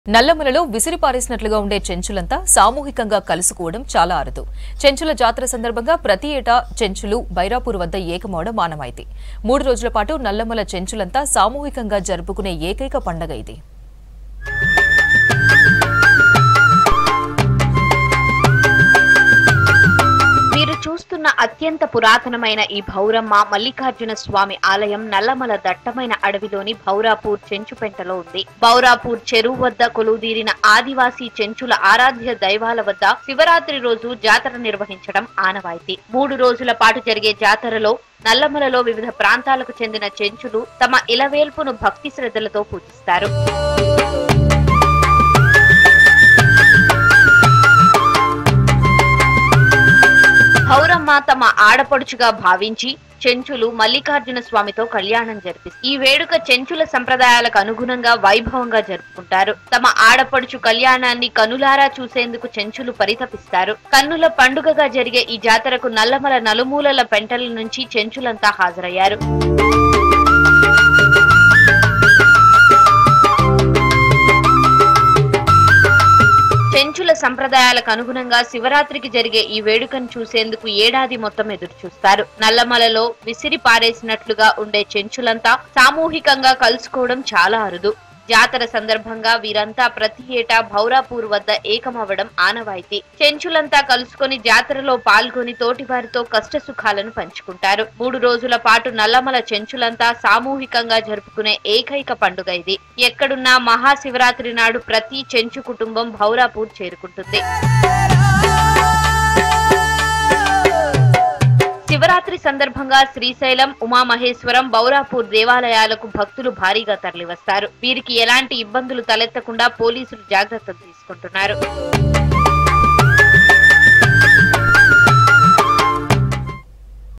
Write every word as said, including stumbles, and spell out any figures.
నల్లమలలో విసిరిపారేసినట్లుగా ఉండే చెంచులంతా సామూహికంగా కలుసుకోవడం చాలా అరుదు. చెంచుల జాతర సందర్భంగా ప్రతి ఏటా చెంచులు బైరాపూర్ వద్ద ఏకమవడం మానవాయితీ. మూడు రోజుల పాటు నల్లమల చెంచులంతా సామూహికంగా జరుపుకునే ఏకైక పండగ ఇది. మీరు చూస్తున్న అత్యంత పురాతనమైన ఈ భౌరమ్మ మల్లికార్జున స్వామి ఆలయం నల్లమల దట్టమైన అడవిలోని బౌరాపూర్ చెంచుపెంటలో ఉంది. బౌరాపూర్ చెరువు వద్ద కొలువుదీరిన ఆదివాసీ చెంచుల ఆరాధ్య దైవాల వద్ద శివరాత్రి రోజు జాతర నిర్వహించడం ఆనవాయితీ. మూడు రోజుల పాటు జరిగే జాతరలో నల్లమలలో వివిధ ప్రాంతాలకు చెందిన చెంచులు తమ ఇలవేల్పును భక్తి శ్రద్ధలతో పూజిస్తారు. బౌరమ్మ తమ ఆడపడుచుగా భావించి చెంచులు మల్లికార్జున స్వామితో కళ్యాణం జరిపిస్తారు. ఈ వేడుక చెంచుల సంప్రదాయాలకు అనుగుణంగా వైభవంగా జరుపుకుంటారు. తమ ఆడపడుచు కళ్యాణాన్ని కనులారా చూసేందుకు చెంచులు పరితపిస్తారు. కన్నుల పండుగగా జరిగే ఈ జాతరకు నల్లమల నలుమూలల పెంటల నుంచి చెంచులంతా హాజరయ్యారు. చెంచుల సంప్రదాయాలకు అనుగుణంగా శివరాత్రికి జరిగే ఈ వేడుకను చూసేందుకు ఏడాది మొత్తం ఎదురు చూస్తారు. నల్లమలలో విసిరి పారేసినట్లుగా ఉండే చెంచులంతా సామూహికంగా కలుసుకోవడం చాలా అరుదు. జాతర సందర్భంగా వీరంతా ప్రతి ఏటా బౌరాపూర్ వద్ద ఏకమవ్వడం ఆనవాయితీ. చెంచులంతా కలుసుకొని జాతరలో పాల్గొని తోటివారితో కష్ట సుఖాలను పంచుకుంటారు. మూడు రోజుల పాటు నల్లమల చెంచులంతా సామూహికంగా జరుపుకునే ఏకైక పండుగ ఇది. ఎక్కడున్నా మహాశివరాత్రి నాడు ప్రతి చెంచు కుటుంబం బౌరాపూర్ చేరుకుంటుంది. శివరాత్రి సందర్భంగా శ్రీశైలం, ఉమామహేశ్వరం, బౌరాపూర్ దేవాలయాలకు భక్తులు భారీగా తరలివస్తారు. వీరికి ఎలాంటి ఇబ్బందులు తలెత్తకుండా పోలీసులు జాగ్రత్తలు తీసుకుంటున్నారు.